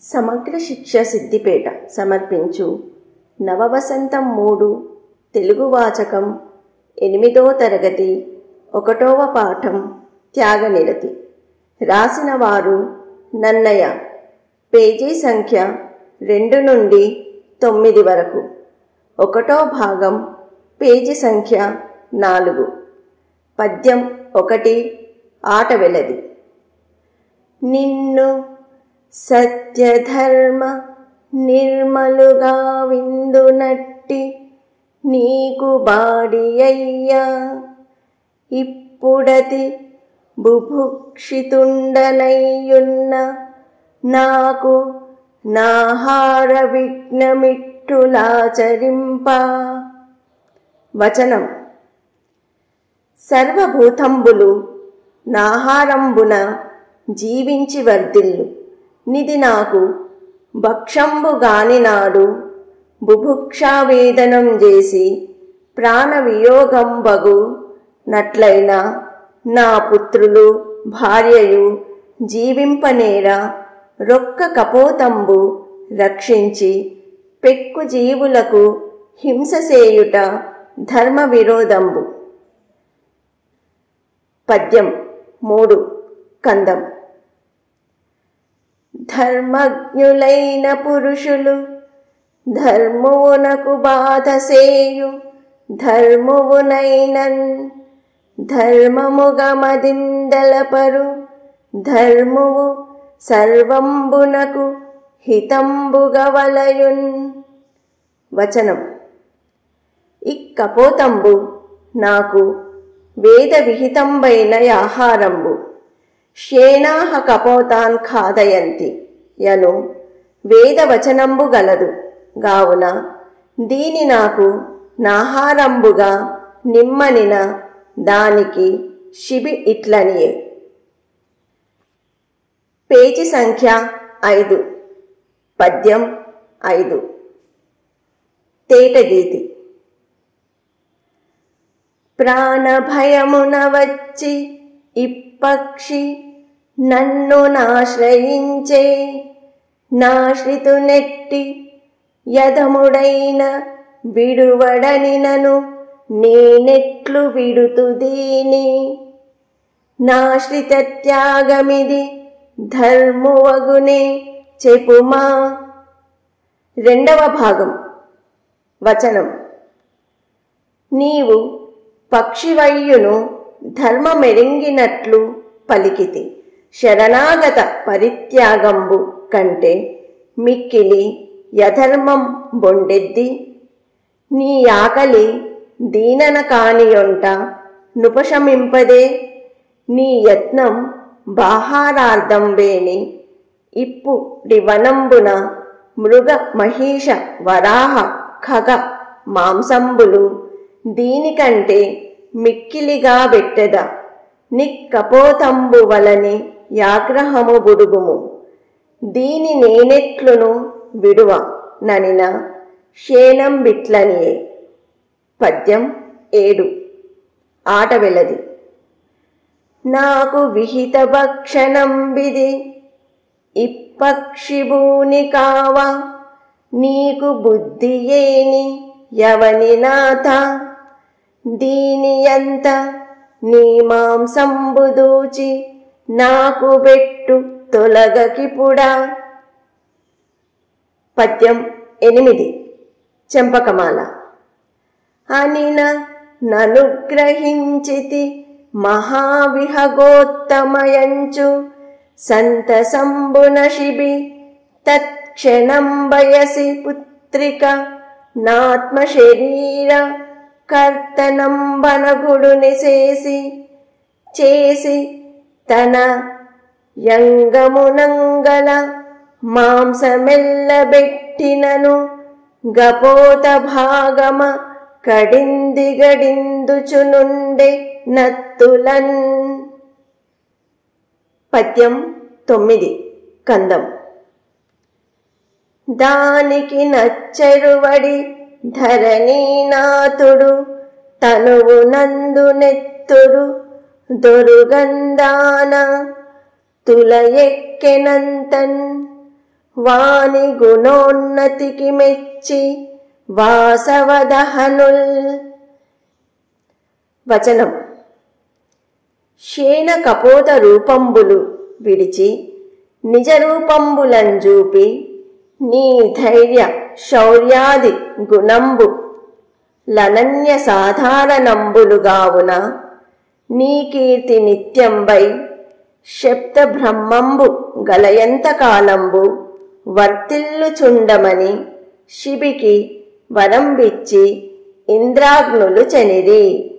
సమగ్ర శిక్ష సిద్దిపేట సమర్పించు నవవసంతం 3 తెలుగు వాచకం 8వ తరగతి 1వ పాఠం త్యాగనిరతి. రాసిన వారు నన్నయ్య. పేజీ సంఖ్య 2 నుండి 9 వరకు. 1వ భాగం పేజీ సంఖ్య 4. పద్యం 1. ఆట వెలది. నిన్ను సత్యధర్మ నిర్మలుగా విందునట్టి నీకు బాడియ్యా ఇప్పుడతి బుభుక్షితుండనయ్యున్న నాకు నాహార విఘ్నమిట్టులాచరింప. వచనం. సర్వభూతంబులు నాహారంబున జీవించి వర్ధిల్లు నిది నాకు భక్షంబుగాని నాడు బుభుక్షావేదనం చేసి ప్రాణవియోగంబగు నట్లైన నా పుత్రులు భార్యయు జీవింపనేర రొక్క కపోతంబు రక్షించి పెక్కు జీవులకు హింససేయుట ధర్మ విరోధంబు. పద్యం 3. కందం. ధర్మజ్ఞులైన పురుషులు ధర్మువునకు బాధసేయు ధర్మువునైనన్ ధర్మముగమదిందలపరు ధర్మువు సర్వంబునకు హితంబుగవలయున్. వచనం. ఇక్కపోతంబు నాకు వేద విహితంబైన ఆహారంబు. శ్యేనాహ కపోతాన్ ఖాదయంతి యను వేదవచనంబు గలదు గావున దీని నాకు నాహారంబుగా నిమ్మనిన దానికి శిబి ఇట్లనియే. పేజీ సంఖ్య 5. పద్యం 5. తేటగీతి. ప్రాణభయమున వచ్చి ఇప్పక్షి నన్ను నాశ్రయించే నాశ్రితునెట్టి యధముడైన విడువడనినను నేనెట్లు విడుతుదీని నాశ్రిత త్యాగమిది ధర్మువగునే చెప్పుమా. 2వ భాగం. వచనం. నీవు పక్షివయ్యును ధర్మమెరింగినట్లు పలికితి శరణాగత పరిత్యాగంబు కంటే మిక్కిలి యధర్మం బొండెద్ది. నీ ఆకలి దీనన కానియొంట నుపశమింపదే నీ యత్నం బాహారార్థం వేని ఇప్పు రివనంబున మృగ మహిష వరాహ ఖగ మాంసంబులు దీనికంటే మిక్కిలిగా బెట్టెద నిక్కపోతంబు వలని యాగ్రహము బుడుగుము దీని నేనెట్లును విడువ ననిన శేనం బిట్లనియే. పద్యం 7. ఆట వెలది. నాకు విహిత భక్షణంబిది ఇప్పక్షిభూని కావా నీకు బుద్ధి ఏని యవని నాథ దీనియంత నీ మాంసంబుదూచి నాకు బెట్టు తొలగకిపుడా. పద్యం 8. చెంపకమాల. అనిన ననుగ్రహించితి మహావిహగోత్తమయంచు సంతసంబున శిబి తత్క్షణం బయసి పుత్రిక నాత్మ శరీర కర్తనంబనగుడుని చేసి తన యంగమునంగల మాంసమెల్లబెట్టినను గపోత భాగమ కడిందిగడిందుచునుండే నత్తులన్. పద్యం 9. కందం. దానికి నచ్చెరువడి ధరణీనాథుడు తనువు నందునెత్తుడు దొరుగందాన తులయెక్కెనంతన్ వాని గుణోన్నతికి మెచ్చి వాసవదహనుల్. వచనం: శేన కపోత రూపంబులు విడిచి నిజ రూపంబులంజూపి నీ ధైర్య శౌర్యాది గుణంబు లనన్య సాధారణంబులుగావున నీ కీర్తి నిత్యంబై శబ్ద బ్రహ్మంబు గలయంత కాలంబు వర్తిల్లుచుండమని శిబికి వరంబిచ్చి ఇంద్రాగ్నులు చెనిరి.